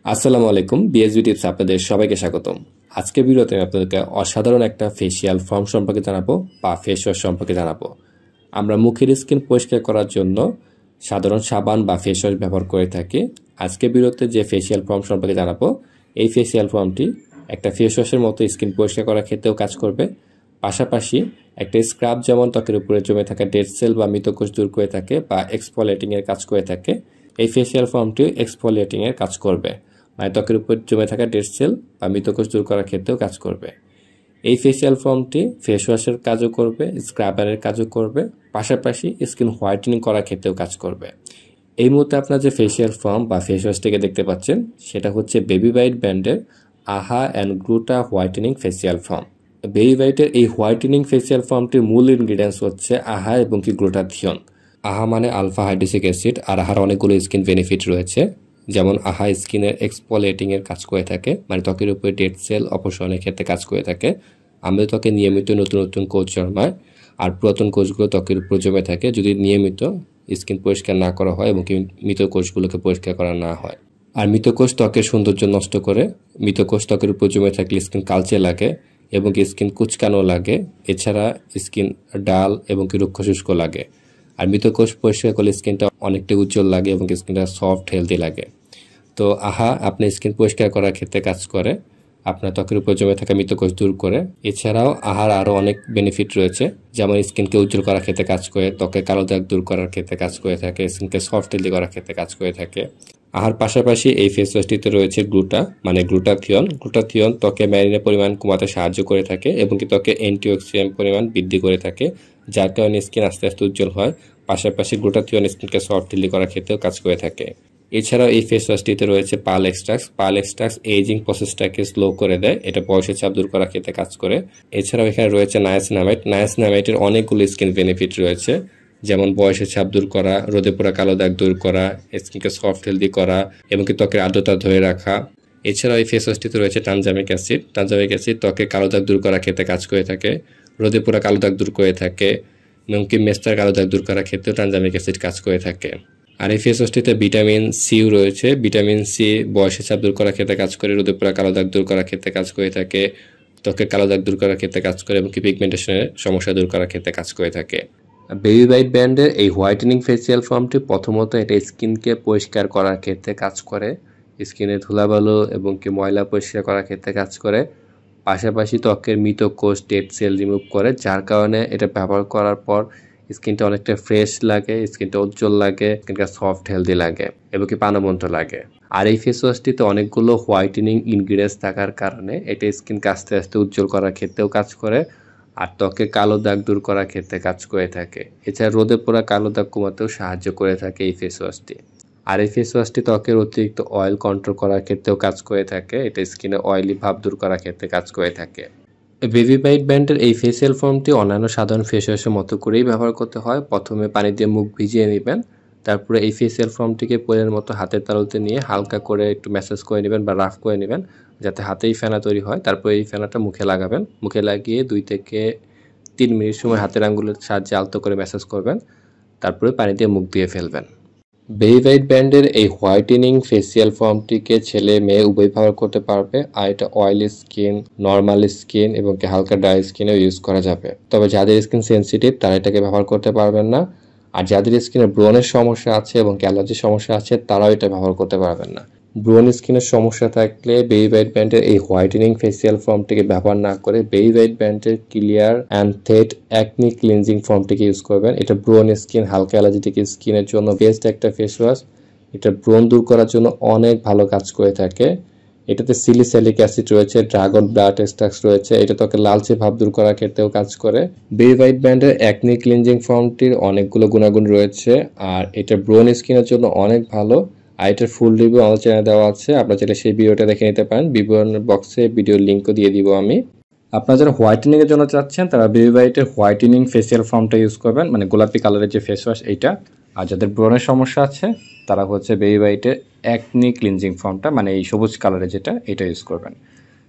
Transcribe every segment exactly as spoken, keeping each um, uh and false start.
আসসালামু আলাইকুম BSB tips আপনাদের সবাইকে স্বাগতম। আজকে ভিডিওতে আমি আপনাদেরকে অসাধারণ একটা ফেসিয়াল ফর্ম সম্পর্কে জানাবো বা ফেস ওয়াশ সম্পর্কে জানাবো। আমরা মুখের স্কিন পরিষ্কার করার জন্য সাধারণ সাবান বা ফেস ওয়াশ ব্যবহার করে থাকি। আজকে ভিডিওতে যে ফেসিয়াল ফর্ম সম্পর্কে জানাবো, এই ফেসিয়াল ফর্মটি একটা ফেস ওয়াশের মতো স্কিন পরিষ্কার করার ক্ষেত্রেও কাজ করবে। পাশাপাশি একটা স্ক্রাব যেমন ত্বকের উপরে জমে থাকা ডেড সেল বা মৃতকোষ দূর করে থাকে বা এক্সফোলিয়েটিং এর কাজ করে থাকে, এই ফেসিয়াল ফর্মটি এক্সফোলিয়েটিং এর কাজ করবে, মানে ত্বকের উপর জমে থাকা ডেড সেল বা মৃতকোষ দূর করার ক্ষেত্রেও কাজ করবে। এই ফেসিয়াল ফর্মটি ফেস ওয়াশের কাজও করবে, স্ক্রাবারের কাজও করবে, পাশাপাশি স্কিন হোয়াইটেনিং করার ক্ষেত্রেও কাজ করবে। এই মুহূর্তে আপনার যে ফেসিয়াল ফর্ম বা ফেস ওয়াশটিকে দেখতে পাচ্ছেন, সেটা হচ্ছে বেবি বাইট ব্র্যান্ডের AHA and gluta whitening facial foam. Baby বাইটের এই হোয়াইটেনিং ফেসিয়াল ফর্মটির মূল ইনগ্রিডিয়েন্টস হচ্ছে আহা এবং কি গ্লুটাথিয়ন। আহা মানে আলফা হাইড্রোক্সিক অ্যাসিড, আর আহার অনেকগুলো স্কিন বেনিফিট রয়েছে। যেমন আহা স্কিনের এক্সফোলিয়েটিং এর কাজ করে থাকে, মানে ত্বকের উপরে ডেড সেল অপসারণের ক্ষেত্রে কাজ করে থাকে। আমাদের ত্বকে নিয়মিত নতুন নতুন কোষ জন্মায়, আর পুরাতন কোষগুলো ত্বকের উপর জমে থাকে যদি নিয়মিত স্কিন পরিষ্কার না করা হয় এবং মৃত কোষগুলোকে পরিষ্কার করা না হয়। আর মৃত কোষ ত্বকের সৌন্দর্য নষ্ট করে, মৃত কোষ ত্বকের উপর জমে থাকলে স্কিন কালচে লাগে এবং স্কিন কুচকানো লাগে, এছাড়া স্কিন ডাল এবং কি রুক্ষ শুষ্ক লাগে। আর মৃত কোষ পরিষ্কার করলে স্কিনটা অনেকটা উজ্জ্বল লাগে এবং স্কিনটা সফট হেলদি লাগে। তো আহা আপনার স্কিন পরিষ্কার করার ক্ষেত্রে কাজ করে, আপনার ত্বকের উপর জমে থাকা মৃতকোষ দূর করে। এছাড়াও আহার আরও অনেক বেনিফিট রয়েছে, যেমন স্কিনকে উজ্জ্বল করার ক্ষেত্রে কাজ করে, ত্বকের কালো দাগ দূর করার ক্ষেত্রে কাজ করে থাকে, স্কিনকে সফট হেলদি করার ক্ষেত্রে কাজ করে থাকে। আহার পাশাপাশি এই ফেস ওয়াশটিতে রয়েছে গ্লুটা মানে গ্লুটাথিয়ন। গ্লুটাথিয়ন ত্বকে ম্যালিনের পরিমাণ কমাতে সাহায্য করে থাকে এবং কি ত্বকে অ্যান্টিঅক্সিডেন্ট পরিমাণ বৃদ্ধি করে থাকে, যার কারণে স্কিন আস্তে আস্তে উজ্জ্বল হয়। পাশাপাশি গ্লুটাথিয়ন স্কিনকে সফট হেলদি করার ক্ষেত্রেও কাজ করে থাকে। এছাড়াও এই ফেস ওয়াশটিতে রয়েছে pearl extract. Pearl extract aging প্রসেসটাকে স্লো করে দেয়, এটা বয়সের চাপ দূর করার ক্ষেত্রে কাজ করে। এছাড়াও এখানে রয়েছে নায়াসিনামাইড। নায়াসিনামাইডের অনেকগুলো স্কিন বেনিফিট রয়েছে, যেমন বয়সের ছাপ দূর করা, রোদে পোড়া কালো দাগ দূর করা, স্কিনকে সফট হেলদি করা এবং কি ত্বকের আর্দ্রতা ধরে রাখা। এছাড়াও এই ফেস ওয়াশটিতে রয়েছে ট্রানজামিক অ্যাসিড। ট্রানজামিক অ্যাসিড ত্বকের কালো দাগ দূর করার ক্ষেত্রে কাজ করে থাকে, রোদে পোড়া কালো দাগ দূর করে থাকে এবং কি মেস্তার কালো দাগ দূর করার ক্ষেত্রেও ট্রানজামিক অ্যাসিড কাজ করে থাকে। আর এই ফেস ওয়াশটিতে ভিটামিন সিও রয়েছে। ভিটামিন সি বয়সের চাপ দূর করার ক্ষেত্রে কাজ করে, রোদে পোড়া কালো দাগ দূর করার ক্ষেত্রে কাজ করে থাকে, ত্বকের কালো দাগ দূর করার ক্ষেত্রে কাজ করে এবং কি পিগমেন্টেশনের সমস্যা দূর করার ক্ষেত্রে কাজ করে থাকে। বেবি বাইট ব্র্যান্ডের এই হোয়াইটেনিং ফেসিয়াল ফর্মটি প্রথমত এটা স্কিনকে পরিষ্কার করার ক্ষেত্রে কাজ করে, স্কিনে ধুলাবালু এবং কি ময়লা পরিষ্কার করার ক্ষেত্রে কাজ করে। পাশাপাশি ত্বকের মৃত কোষ ডেড সেল রিমুভ করে, যার কারণে এটা ব্যবহার করার পর স্কিনটা অনেকটা ফ্রেশ লাগে, স্কিনটা উজ্জ্বল লাগে, স্কিনটা সফট হেলদি লাগে এবং কি প্রাণবন্ত লাগে। আর এই ফেস ওয়াশটিতে অনেকগুলো হোয়াইটেনিং ইনগ্রিডিয়েন্টস থাকার কারণে এটা স্কিনকে আস্তে আস্তে উজ্জ্বল করার ক্ষেত্রেও কাজ করে, আর ত্বকে কালো দাগ দূর করার ক্ষেত্রে কাজ করে থাকে। এছাড়া রোদে পোড়া কালো দাগ কমাতেও সাহায্য করে থাকে এই ফেস ওয়াশটি। আর এই ফেস ওয়াশটি ত্বকের অতিরিক্ত অয়েল কন্ট্রোল করার ক্ষেত্রেও কাজ করে থাকে, এটা স্কিনে অয়েলি ভাব দূর করার ক্ষেত্রে কাজ করে থাকে। বেবি বাইট ব্র্যান্ডের এই ফেসিয়াল ফর্মটি অন্যান্য সাধারণ ফেস ওয়াশের মতো করেই ব্যবহার করতে হয়। প্রথমে পানি দিয়ে মুখ ভিজিয়ে নেবেন, তারপরে এই ফেসিয়াল ফর্মটিকে পোলের মতো হাতের তালুতে নিয়ে হালকা করে একটু ম্যাসাজ করে নেবেন বা রাফ করে নেবেন, যাতে হাতেই ফেনা তৈরি হয়। তারপরে এই ফেনাটা মুখে লাগাবেন, মুখে লাগিয়ে দুই থেকে তিন মিনিট সময় হাতের আঙ্গুলের সাহায্যে আলতো করে ম্যাসাজ করবেন, তারপরে পানি দিয়ে মুখ দিয়ে ফেলবেন। বেবি বাইট ব্র্যান্ডের এই হোয়াইটেনিং ফেসিয়াল ফর্মটিকে ছেলে মেয়ে উভয় ব্যবহার করতে পারবে, আর এটা অয়েলি স্কিন, নর্মাল স্কিন এবং হালকা ড্রাই স্কিনেও ইউজ করা যাবে। তবে যাদের স্কিন সেন্সিটিভ তারা এটাকে ব্যবহার করতে পারবেন না, আর যাদের স্কিনে ব্রণের সমস্যা আছে এবং অ্যালার্জির সমস্যা আছে তারাও এটা ব্যবহার করতে পারবেন না। ব্রণ স্কিনের সমস্যা থাকলে বেবি বাইট ব্র্যান্ডের এই হোয়াইটেনিং ফেসিয়াল ফর্মটিকে ব্যবহার না করে বেবি বাইট ব্র্যান্ডের ক্লিয়ার অ্যান্ড থেট অ্যাকনি ক্লিনজিং ফর্মটিকে ইউজ করবেন। এটা ব্রণ স্কিন, হালকা অ্যালার্জিটিক স্কিনের জন্য বেস্ট একটা ফেস ওয়াশ। এটা ব্রণ দূর করার জন্য অনেক ভালো কাজ করে থাকে। এটাতে সিলিস্যালিক অ্যাসিড রয়েছে, ড্রাগন ব্লাড এক্সট্রাক্ট রয়েছে, এটা ত্বকে লালচে ভাব দূর করার ক্ষেত্রেও কাজ করে। বেবি বাইট ব্র্যান্ডের অ্যাকনি ক্লিনজিং ফর্মটির অনেকগুলো গুণাগুণ রয়েছে, আর এটা ব্রণ স্কিনের জন্য অনেক ভালো। আর এটার ফুল রিভিউ আমাদের চ্যানেলে দেওয়া আছে, আপনারা চাইলে সেই ভিডিওটা দেখে নিতে পারেন। বিবরণ বক্সে ভিডিওর লিঙ্কও দিয়ে দিব আমি। আপনারা যারা হোয়াইটেনিং এর জন্য চাচ্ছেন তারা বেবি বাইটের হোয়াইটেনিং ফেসিয়াল ফর্মটা ইউজ করবেন, মানে গোলাপি কালারের যে ফেস ওয়াশ এইটা। আর যাদের ব্রণের সমস্যা আছে তারা হচ্ছে বেবি বাইটের অ্যাকনি ক্লিনজিং ফর্মটা, মানে এই সবুজ কালারের যেটা, এটা ইউজ করবেন।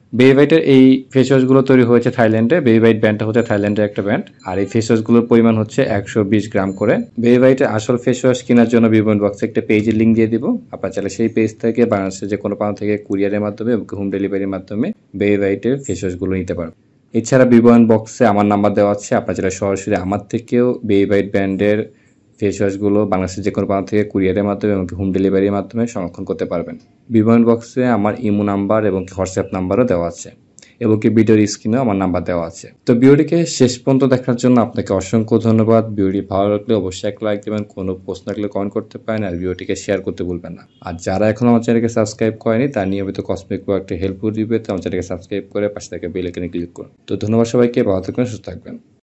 বেবি বাইটের এই ফেস ওয়াশগুলো তৈরি হয়েছে থাইল্যান্ডে। বেবি বাইট ব্র্যান্ডটা হচ্ছে থাইল্যান্ডের একটা ব্র্যান্ড, আর এই ফেস ওয়াশগুলোর পরিমাণ হচ্ছে একশো বিশ গ্রাম করে। বেবি বাইটের আসল ফেস ওয়াশ কেনার জন্য বিবরণ বক্সে একটা পেজের লিঙ্ক দিয়ে দিব। আপনার চাইলে সেই পেজ থেকে বাংলাদেশের যে কোনো প্রান্ত থেকে কুরিয়ারের মাধ্যমে এবং হোম ডেলিভারির মাধ্যমে বেবি বাইটের ফেস ওয়াশগুলো নিতে পারবেন। এছাড়া বিবরণ বক্সে আমার নাম্বার দেওয়া আছে, আপনার চাইলে সরাসরি আমার থেকেও বেবি বাইট ব্র্যান্ডের ফেস ওয়াশগুলো বাংলাদেশের যে কোনো প্রান্ত থেকে কুরিয়ারের মাধ্যমে এবং হোম ডেলিভারির মাধ্যমে সংরক্ষণ করতে পারবেন। বিবরণ বক্সে আমার ইমো নাম্বার এবং হোয়াটসঅ্যাপ নাম্বারও দেওয়া আছে, এবং কি ভিডিওর স্ক্রিনেও আমার নাম্বার দেওয়া আছে। তো ভিডিওটিকে শেষ পর্যন্ত দেখার জন্য আপনাকে অসংখ্য ধন্যবাদ। ভিডিওটি ভালো লাগলে অবশ্যই একটা লাইক দেবেন, কোনো প্রশ্ন থাকলে কমেন্ট করতে পারেন, আর ভিডিওটিকে শেয়ার করতে ভুলবেন না। আর যারা এখন আমার চ্যানেলকে সাবস্ক্রাইব করেনি তার নিয়মিত কসমেটিক প্রোডাক্টে হেল্প দিবে, তো আমার চ্যানেলকে সাবস্ক্রাইব করে পাশে থেকে বেল আইকনে ক্লিক করুন। তো ধন্যবাদ সবাইকে, ভালো থাকবেন, সুস্থ থাকবেন।